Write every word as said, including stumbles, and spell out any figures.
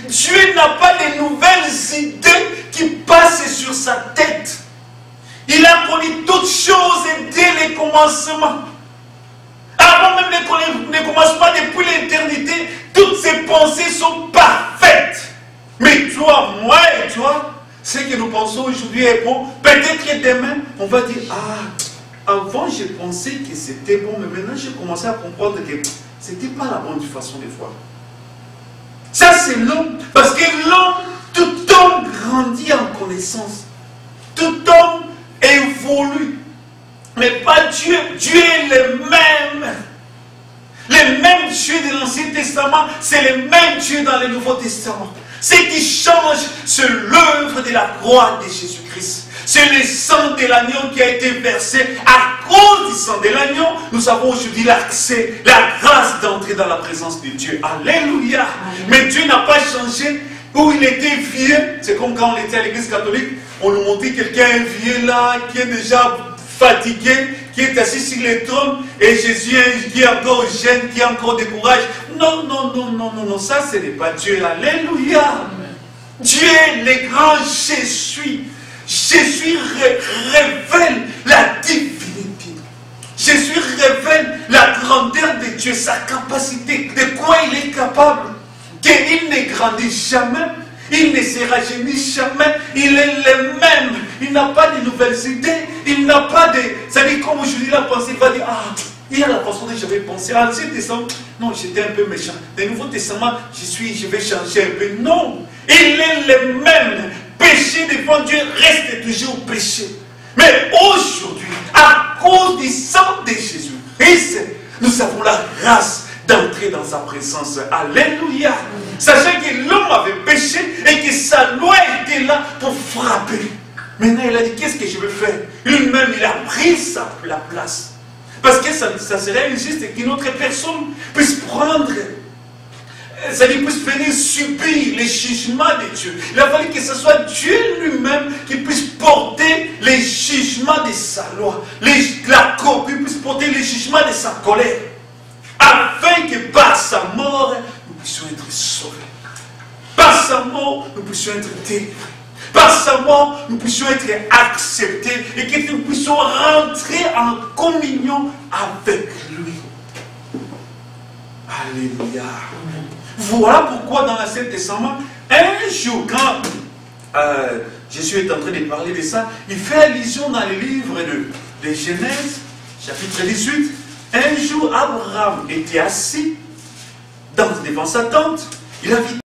Dieu n'a pas de nouvelles idées qui passent sur sa tête. Il a connu toutes choses dès le commencement. Avant même le commencement, depuis l'éternité, toutes ses pensées sont parfaites. Mais toi, moi et toi, ce que nous pensons aujourd'hui est bon. Peut-être que demain, on va dire, ah, avant je pensais que c'était bon, mais maintenant j'ai commencé à comprendre que ce n'était pas la bonne façon de voir. Ça c'est l'homme, parce que l'homme, tout homme grandit en connaissance. Tout homme évolue. Mais pas Dieu. Dieu est le même. Le même Dieu de l'Ancien Testament, c'est le même Dieu dans le Nouveau Testament. Ce qui change, c'est l'œuvre de la croix de Jésus-Christ. C'est le sang de l'agneau qui a été versé. À cause du sang de l'agneau, nous avons aujourd'hui l'accès, la grâce d'entrer dans la présence de Dieu. Alléluia. Amen. Mais Dieu n'a pas changé. Où il était vieux, c'est comme quand on était à l'église catholique, on nous montrait quelqu'un vieux là, qui est déjà fatigué, qui est assis sur le trône, et Jésus qui est encore jeune, qui a encore du courage. Non, non, non, non, non, non, ça ce n'est pas Dieu. Alléluia. Amen. Dieu est le grand Jésus. Jésus ré révèle la divinité. Jésus révèle la grandeur de Dieu, sa capacité, de quoi il est capable. Qu'il ne grandit jamais, il ne se rajeunit jamais, il est le même, il n'a pas de nouvelles idées, il n'a pas de... C'est-à-dire, comme aujourd'hui la pensée va dire, ah, il y a la façon dont j'avais pensé, ah, l'Ancien Testament, non, j'étais un peu méchant, le Nouveau Testament, je suis, je vais changer un peu. Non, il est le même, péché devant Dieu reste toujours péché. Mais aujourd'hui, à cause du sang de Jésus-Christ, nous avons la grâce d'entrer dans sa présence. Alléluia. Sachant que l'homme avait péché et que sa loi était là pour frapper. Maintenant, il a dit, qu'est-ce que je vais faire? Lui-même, il a pris sa, la place. Parce que ça, ça serait injuste qu'une autre personne puisse prendre, c'est-à-dire puisse venir subir les jugements de Dieu. Il a fallu que ce soit Dieu lui-même qui puisse porter les jugements de sa loi. Les, la copie puisse porter les jugements de sa colère. Afin que par sa mort, nous puissions être sauvés. Par sa mort, nous puissions être délivrés. Par sa mort, nous puissions être acceptés et que nous puissions rentrer en communion avec lui. Alléluia. Voilà pourquoi dans l'Ancien Testament, un jour, quand euh, Jésus est en train de parler de ça, il fait allusion dans le livre de, de Genèse, chapitre dix-huit. Un jour, Abraham était assis dans, devant sa tente. Il a vu